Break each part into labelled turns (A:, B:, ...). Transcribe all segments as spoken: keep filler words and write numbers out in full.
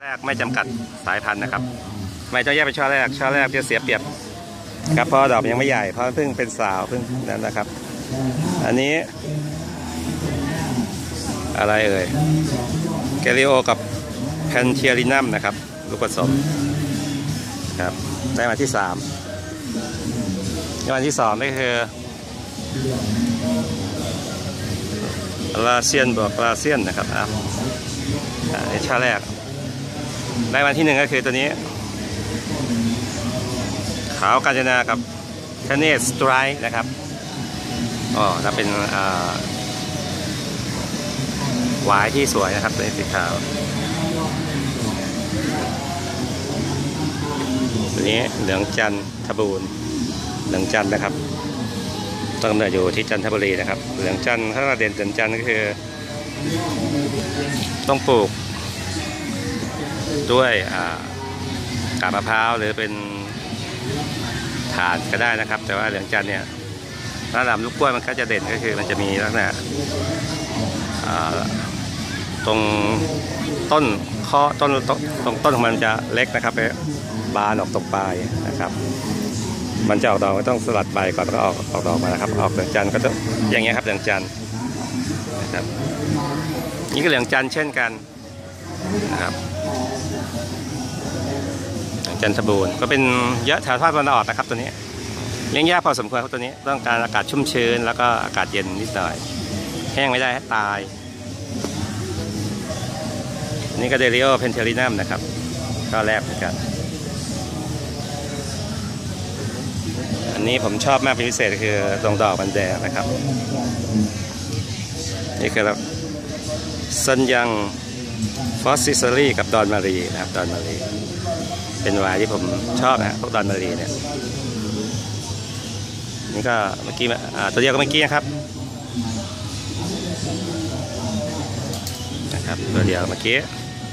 A: แรกไม่จำกัดสายพันธุ์นะครับไม่ต้องแยกเป็นช่อแรกช่อแรกจะเสียเปรียบครับเพราะดอกยังไม่ใหญ่เพราะเพิ่งเป็นสาวเพิ่งนั้นนะครับอันนี้อะไรเอ่ยแกลิโอกับแพนเทียรินัมนะครับลูกผสมครับได้มาที่สามได้มาที่สองนี่คือลาเซียนบวกลาเซียนนะครับอ่าในช่อแรกได้มาที่หนึ่งก็คือตัวนี้ขาวกาญจนากับเทเนสสไตร์นะครับอ๋อถ้าเป็นหวายที่สวยนะครับตัวนี้สีขาวตัวนี้เหลืองจันทบูรณ์เหลืองจันนะครับต้นกำเนิดอยู่ที่จันทบุรีนะครับเหลืองจันถ้าเราเด่นเด่นจันก็คือต้องปลูกด้วยกาบมะพร้าวหรือเป็นถาดก็ได้นะครับแต่ว่าเหลืองจันเนี่ยระดับลูกกล้วยมันก็จะเด่นก็คือมันจะมีลักษณะตรงต้นข้อต้นตรงต้นของมันจะเล็กนะครับไปบานออกตรงปลายนะครับมันจะออกดอกก็ต้องสลัดใบก่อนแล้วก็ออกออกดอกมานะครับออกเหลืองจันก็จะอย่างเงี้ยครับเหลืองจันนะครับนี่ก็เหลืองจันเช่นกันนะครับจันทบูรณ์ก็เป็นเยอะแถวภาคตะวันออกนะครับตัวนี้เลี้ยงยากพอสมควรครับตัวนี้ต้องการอากาศชุ่มชื้นแล้วก็อากาศเย็นนิดหน่อยแห้งไม่ได้ให้ตายนี่ก็เดลิโอเพนเทรินัมนะครับก็แรกเหมือนกันอันนี้ผมชอบมากเป็นพิเศษคือตรงดอกมันแดงนะครับนี่คือแบบซันยังฟอสซิสซอรี่กับดอนมารีนะครับดอนมารีเป็นวายที่ผมชอบนะพวกดอนมารีเนี่ยนี่ก็เมื่อกี้ตัวเดียวก็เมื่อกี้นะครับนะครับตัวเดียวเมื่อกี้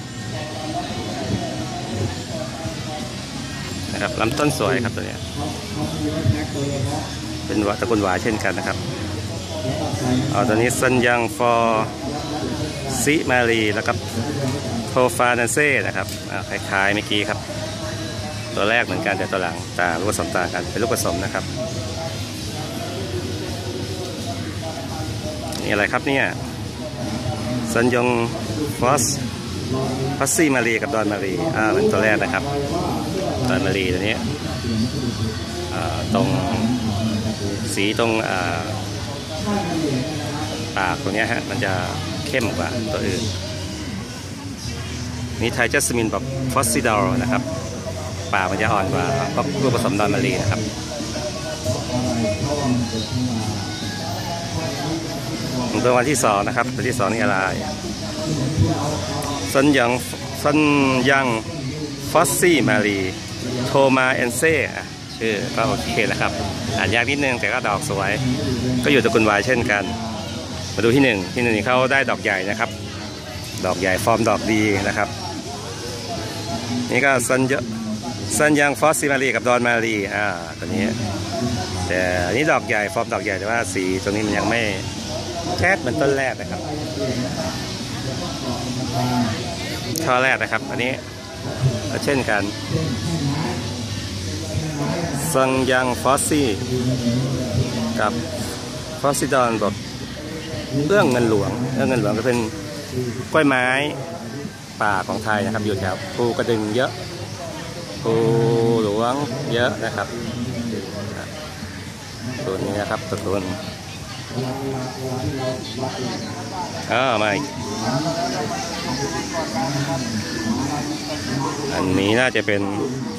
A: นะครับลำต้นสวยครับตัวเนี้ยเป็นตระกูลวายเช่นกันนะครับเอาตัวนี้ซันยังฟอร์ซิมารีแล้วก็โทฟานาเซ่นะครับคล้ายๆเมื่อกี้ครับตัวแรกเหมือนกันแต่ตัวหลังต่างลูกผสมต่างกันเป็นลูกผสมนะครับนี่อะไรครับเนี่ยซันยงฟอสพัซซี่มารีกับดอนมารีอ่าเป็นตัวแรกนะครับดอนมารีตัวนี้ตรงสีตรงปากตรงนี้ฮะมันจะเข้มกว่าตัวอื่นนี่ไทยจัสมินแบบฟอสซิดอลนะครับปากมันจะอ่อนกว่าก็ลูกผสมดอนมารีนะครับตัววันที่สองนะครับตัวที่สองนี่อะไรซันยังซันยังฟอสซี่มารีโทมาเอนเซ่ชื่อก็โอเคนะครับอ่านยากนิดนึงแต่ก็ดอกสวยก็อยู่ตระกูลวายเช่นกันมาดูที่หนึ่งที่หนึ่งเขาได้ดอกใหญ่นะครับดอกใหญ่ฟอร์มดอกดีนะครับนี่ก็ซันเยอะซันยังฟอสซิมารีกับดอนมารีอ่าตัวนี้แต่อันนี้ดอกใหญ่ฟอร์มดอกใหญ่แต่ว่าสีตรงนี้มันยังไม่แท้เหมือนต้นแรกนะครับช่อแรกนะครับอันนี้เช่นกันซันยังฟอสซี่กับฟอสซิดอนแบบเอื้องเงินหลวงเอื้องเงินหลวงก็เป็นกล้วยไม้ป่าของไทยนะครับอยู่แถวภูกระดึงเยอะภูหลวงเยอะนะครับตัวนี้นะครับตัวต้นอ่าไม่อันนี้น่าจะเป็น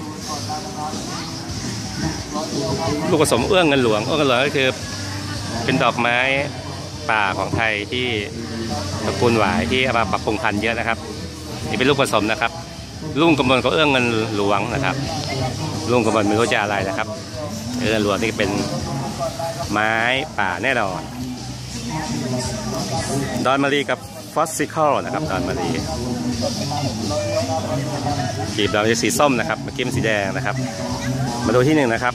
A: ลูกผสมเอื้องเงินหลวงเอื้องเงินหลวงก็คือเป็นดอกไม้ป่าของไทยที่ตระกูลหวายที่เอามาปรับปรุงพันธุ์เยอะนะครับนี่เป็นลูกผสมนะครับลุงกำมลเขาเอื้องเงินหลวงนะครับลุงกำมลไม่รู้จะอะไรนะครับเอื้องเงินหลวงนี่เป็นไม้ป่าแน่นอนดอนมารีกับฟอสซิคอลนะครับดอนมารีกีบดอกจะสีส้มนะครับเมื่อกี้มันสีแดงนะครับมาดูที่หนึ่งนะครับ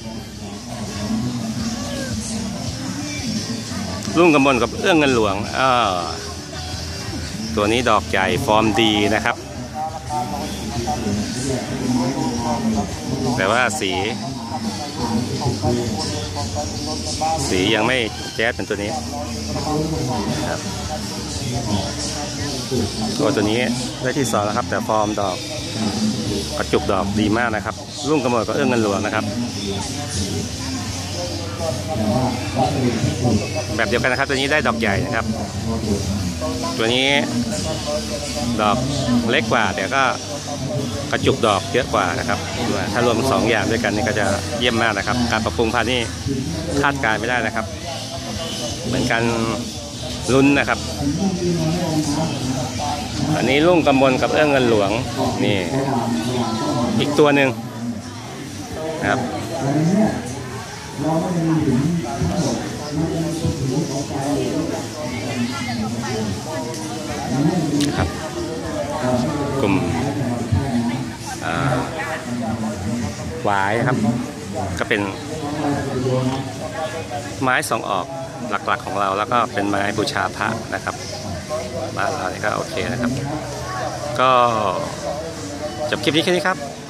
A: ลุงกำมลกับเอื้องเงินหลวงอ่าตัวนี้ดอกใหญ่ฟอร์มดีนะครับแต่ว่าสี สียังไม่แจ๊ดเป็นตัวนี้ครับตัวตัวนี้ได้ที่สองแล้วครับแต่ฟอร์มดอกกระจุกดอกดีมากนะครับรุ่งกระหมดก็เอื้องเงินหลวงนะครับแบบเดียวกันนะครับตัวนี้ได้ดอกใหญ่นะครับตัวนี้ดอกเล็กกว่าแต่ก็กระจุกดอกเยอะกว่านะครับถ้ารวมสองอย่างด้วยกันนี่ก็จะเยี่ยมมากนะครับการปรับปรุงพันธุ์นี่คาดการณ์ไม่ได้นะครับเหมือนกันลุ้นนะครับอันนี้รุ่งกำมลกับเอื้องเงินหลวงนี่อีกตัวหนึ่งนะครับครับกลุ่มหวายครับก็เป็นไม้สองออกหลักๆของเราแล้วก็เป็นไม้บูชาพระนะครับบ้านเรานี่ก็โอเคนะครับก็จบคลิปนี้แค่นี้ครับ